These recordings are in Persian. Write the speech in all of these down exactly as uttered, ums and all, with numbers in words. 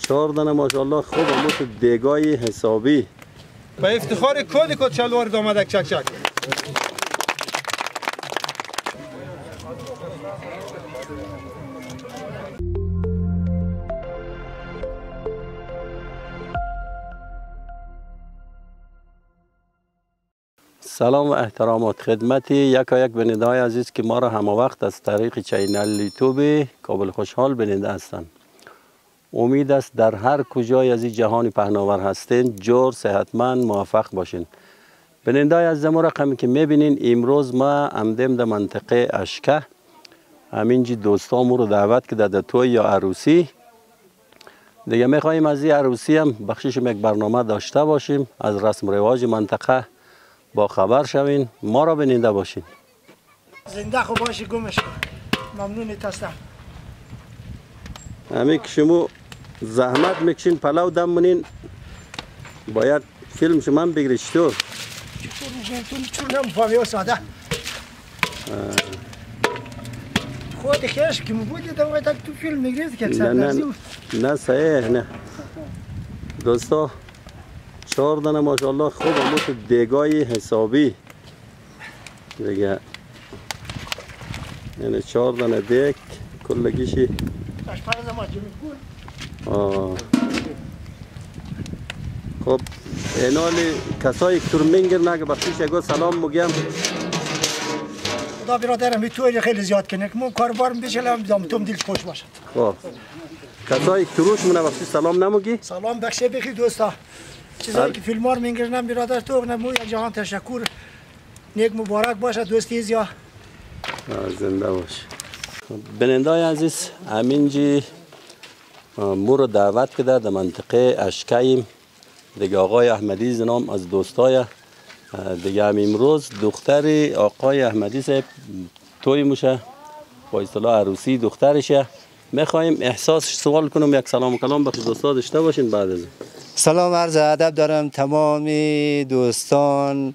چهار دانه ماشاءالله خوب همون تو دیگای حسابی به افتخار کود کود شلوار آمدک چک چک. سلام و احترامات خدمت یکا یک بیننده های عزیز که ما را همه وقت از طریق چینل یوتیوب کابل خوشحال بیننده هستند. امید است در هر کجای از این جهان پهناور هستین جور صحتمند موفق باشین. بیننده های عزیز ما رقمی که میبینین امروز ما عمدیم در منطقه اشکه همینجی دوستامو رو دعوت که در توی یا عروسی دیگه میخواییم از این عروسی هم بخشیشم یک برنامه داشته باشیم، از رسم رواج منطقه با خبر شوین، ما را بیننده باشین. زنده خوب باشی گمش ممنونت هستم. همین که شما زحمت میکشین پلاو دم منین باید فیلم شما بگیری چطور؟ چطور میشین تو چون نمیفهمی ساده خود خیرش که بودی دوقت تو فیلم میگیرید که نه نه نه صحیح نه دوستا چهار دانه ماشاءالله خوب همون تو دیگای حسابی دیگه یعنی چهار دانه دیگ کلگیشی آه. خب اینالی کسایی که ترمینگر نگه بخشیش اگه سلام مگیم خدا برادرم بی توی خیلی زیاد کنه که من کاربارم بشلم توم دل خوش باشد. خب کسایی که تروش منه بخشی سلام نمگی؟ سلام بخشه بخی دوستا چیزایی که فیلمار میگیرنم برادر تو نمو یک جهان تشکر نیک مبارک باشه دوستی زیاد زنده باش. بیننده های عزیز همینجی مو رو دعوت کرده در منطقه اشکیم دیگه آقای احمدی زنام از دوستای دیگه هم امروز دختر آقای احمدی صاحب توی موشه با اصطلاح عروسی دخترشه. میخوایم احساسش سوال کنم یک سلام و کلام بخش دوستا داشته باشین. بعد از سلام عرض ادب دارم تمام دوستان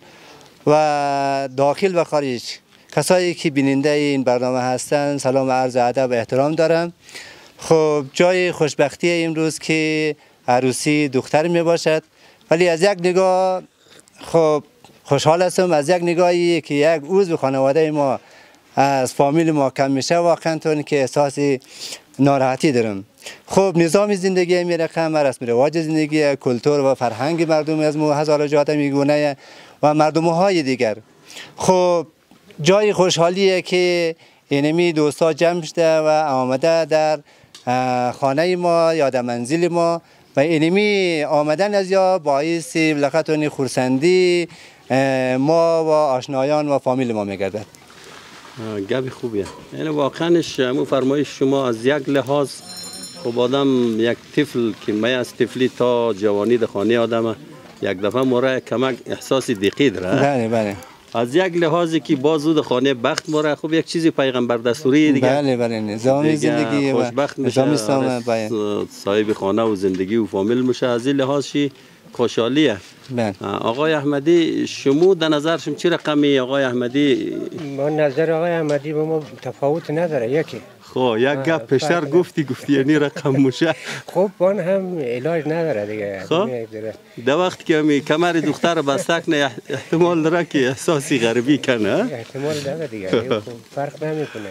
و داخل و خارج کسایی که بیننده این برنامه هستند سلام عرض ادب و احترام دارم. خب جای خوشبختی امروز که عروسی دختر می باشد ولی از یک نگاه خب خوشحال هستم از یک نگاهی که یک عضو خانواده ما از فامیل ما کم میشه واقعا طور که احساس ناراحتی دارم. خب نظام زندگی می رقم رسم رواج زندگی کلتور و فرهنگ مردم از مو هزار جهات میگونه و مردم های دیگر خب جای خوشحالیه که اینمی دوستا جمع شده و آمده در خانه ما یا در منزل ما و اینمی آمدن از یا باعث لقطونی خورسندی ما و آشنایان و فامیل ما میگردد. گبی خوبیه. یعنی واقعاش مو فرمایش شما از یک لحاظ خب آدم یک طفل که من از طفلی تا جوانی در خانه آدم یک دفعه مورا کمک احساس دیقی داره. بله بله. از یک لحاظی که بازود خانه بخت مورا خب یک چیزی پیغمبر دستوری دیگه. بله بله نظام زندگی و خوشبخت میشه صاحب خانه و زندگی و فامیل میشه از این لحاظی خوشحالیه. بله. آقای احمدی شما در نظر شما چی رقمی آقای احمدی؟ ما نظر آقای احمدی با ما تفاوت نداره یکی. خب یک گپ پیشتر گفتی گفتی یعنی رقم میشه. خب بان هم علاج نداره دیگه. خب در وقتی که می کمر دختر بستک نه احتمال داره که احساسی غریبی کنه. احتمال داره دیگه. فرق نمیکنه.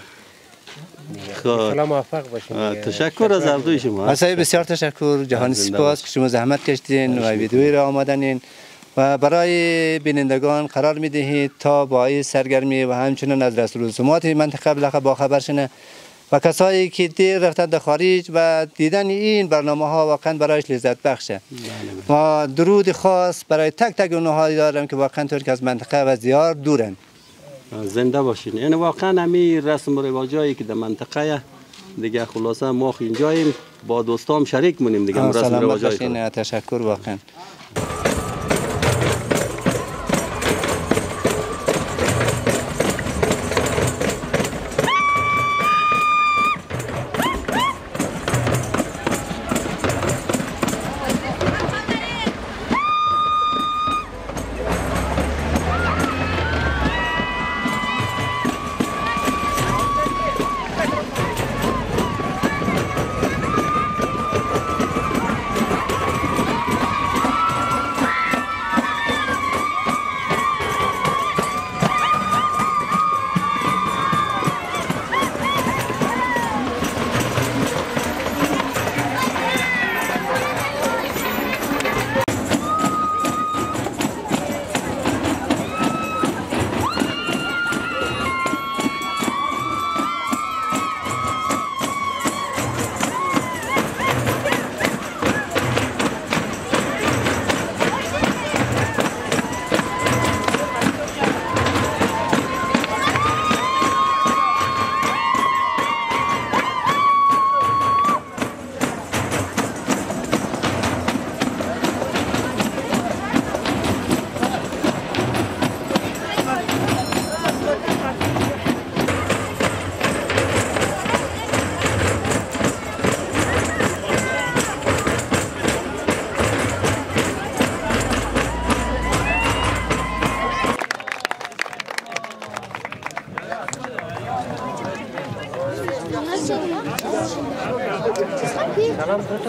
خب خدا موفق باشین. تشکر از عرض شما. اصلا بسیار تشکر جهان سپاس که شما زحمت کشیدین و ویدیویی را آمدنین و برای بینندگان قرار میدهید تا باعث سرگرمی و همچنین از رسم و رسومات منطقه بالاخره با خبر شنه و کسایی که دیر رفتن در خارج و دیدن این برنامه ها واقعا برایش لذت بخشه. و درود خاص برای تک تک اونها دارم که واقعا طور که از منطقه و زیار دورن. زنده باشین. یعنی واقعا همین رسم و رواجایی که در منطقه دیگه خلاصه ما اینجاییم با دوستام شریک مونیم دیگه رسم و رواجای. تشکر واقعا.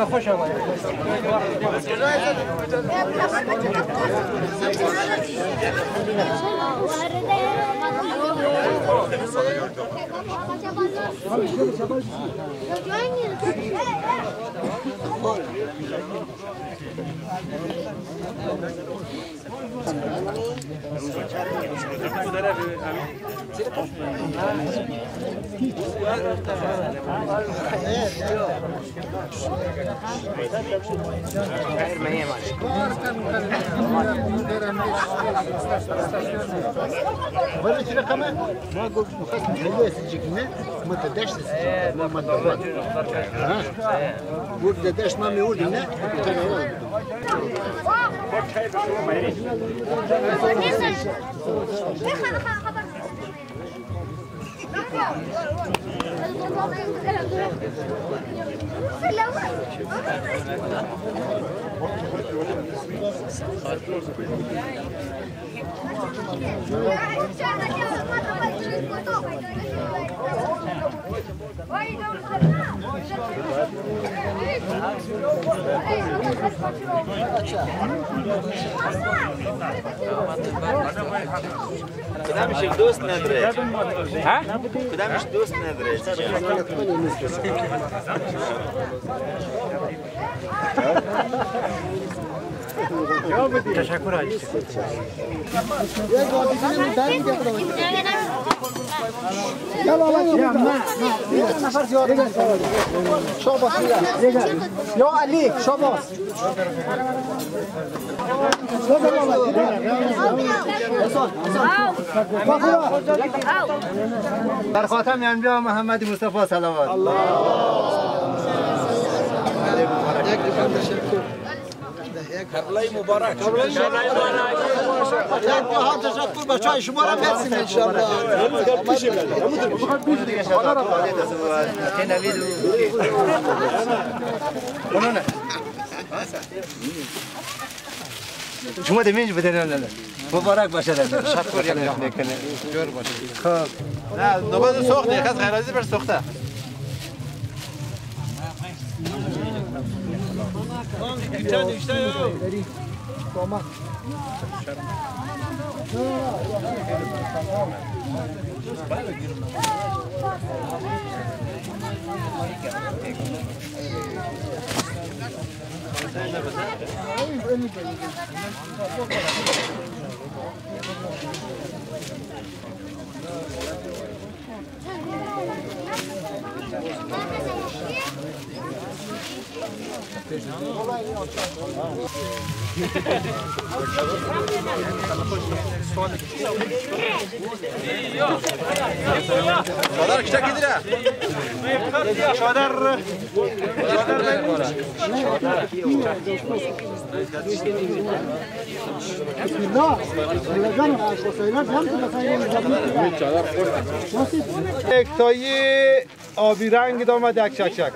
خوش آمدید. ولی چی رقمه؟ ما گفت مخصم خیلی سجیکنه ما تدشت سجیکنه ما مدربات گفت تدشت ما میوردیم نه؟ کدامش دوست نداره؟ ها؟ کدامش دوست نداره؟ تشکر حاجی. یا علی شاباس در خاتم انبیا محمد مصطفی صلوات الله قبلای مبارک قبلای مبارک تشکر بچه‌های شما را مرسی ان شاء الله شما دمینج بدین نه مبارک باشه تشکر یعنی میکنه جور باشه خب نه نوبت سوخت یک از غیرازی بر سوخته چند دیشته یو شادر کشته کی دیره؟ شادر یک تایی آبی رنگ دامد یک چک چک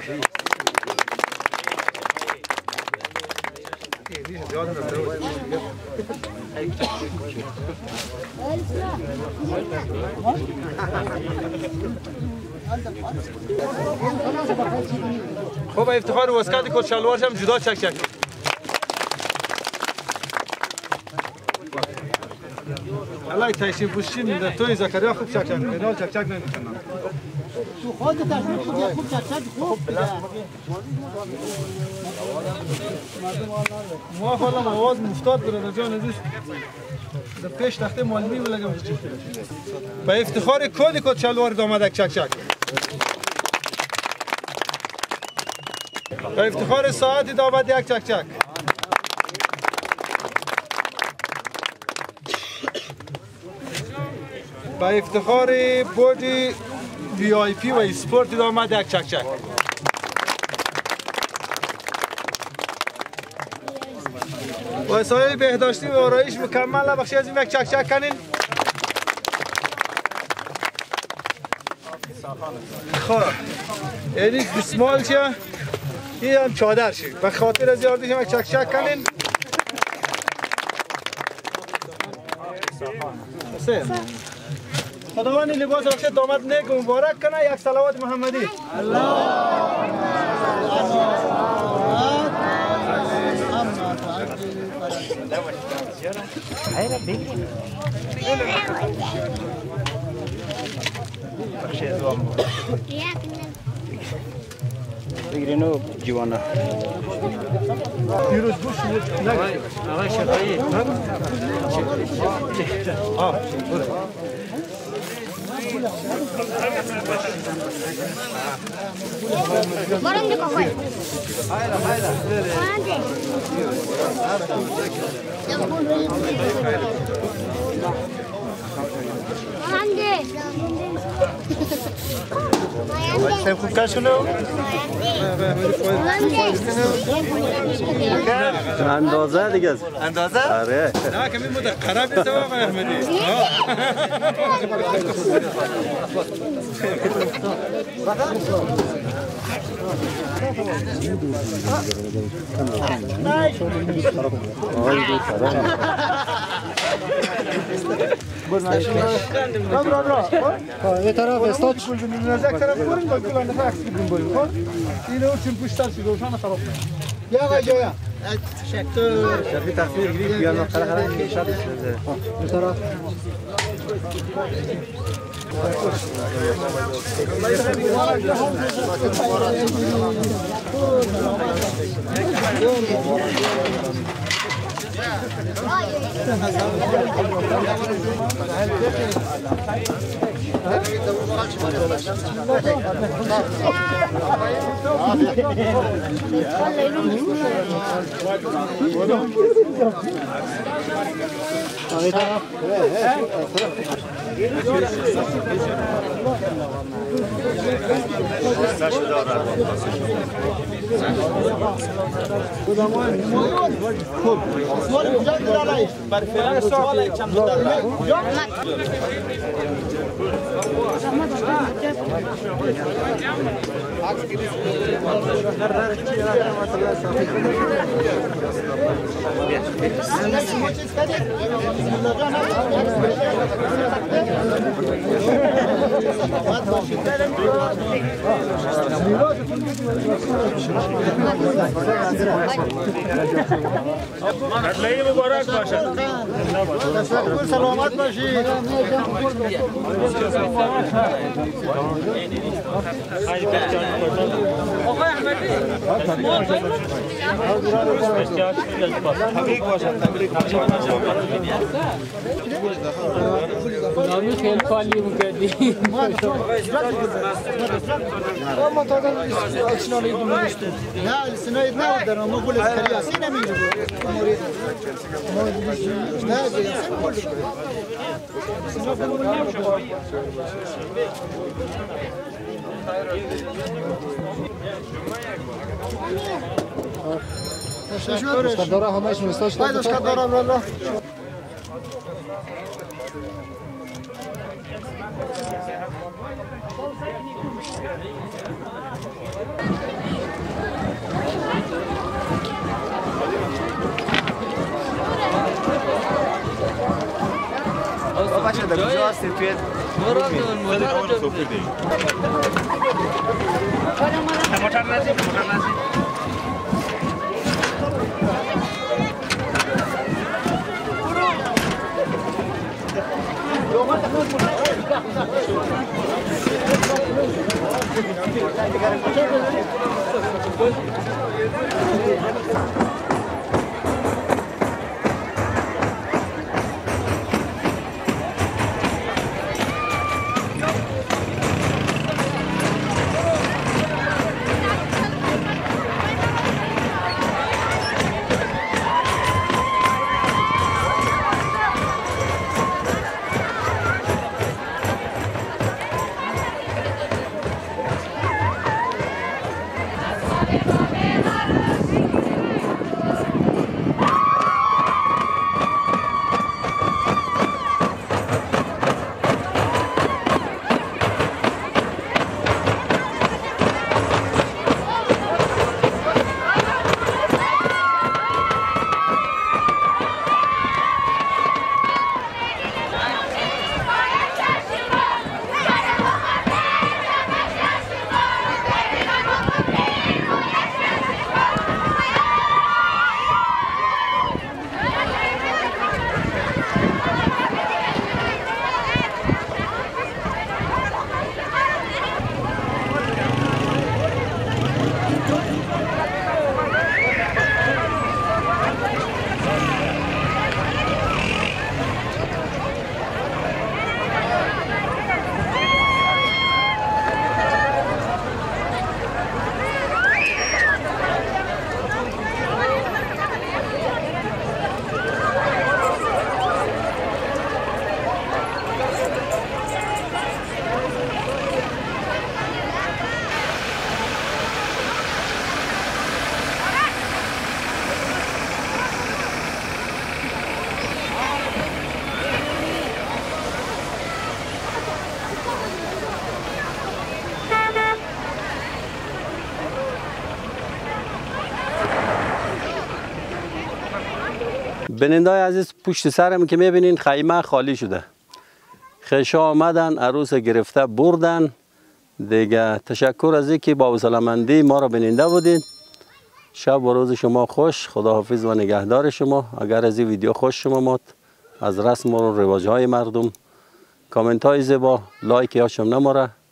خب افتخار واسکت کت شلوارش هم جدا چک چک الان تایشی پوشیم در توی زکریا خوب چک چک کنال چک چک نمیکنم تو خود تشریف خوب خوب چک چک خوب ما حالا آواز مفتاد برادر جان عزیز در پیش تخته معلمی بلگم به افتخار کد کد شلوار دامدک چک چک به افتخار ساعت دامد یک چک چک به افتخار بودی وی آی پی و اسپورت دامد یک چک چک وسایل بهداشتی و آرایش مکمل بخشی از این یک چک چک کنین خب یعنی دستمال چیه این هم چادر شد به خاطر از یاردیش یک چک چک کنین خداوند این لباس بخشی دامد نیک و مبارک کنه یک صلوات محمدی الله بگیرینو جوانا دیروز گوش نگه آقای شفایی آه برام دیگه خواه هایلا هایلا سیب خوب کار شنو اندازه دیگه اندازه؟ آره نه کمی مده قرار بیسته آقای احمدی برا برا یه طرف استاد نزدیک طرف بریم با گلان نفر عکس بگیریم بریم خب اینو چون پشتر شده روشن طرف یا آقا جویا تشکر شرفی تصویر گیری بیان قرار قرار که شب بشه یه طرف مطلعی مبارک باشد تشکر سلامت باشید آقای احمدی تبریک باشد تبریک باشد نامی خیلی خالی میکردی ما تازه اکشنالی دونستیم نه سناید نه در ما گل کریاسی نمیگه نه تشکر داره همش مستاش باید اشکال دارم والله بچه در کجا هستی توی موتور نزدیک موتور نزدیک Thank you. بینندای عزیز پشت سرم که میبینین خیمه خالی شده. خیشا آمدن عروس گرفته بردن دیگه. تشکر از اینکه با حوصله‌مندی ما را بیننده بودین. شب و روز شما خوش. خداحافظ و نگهدار شما. اگر از این ویدیو خوش شما مات از رسم و رواج های مردم، کامنت های زیبا، لایک یاشم نماره.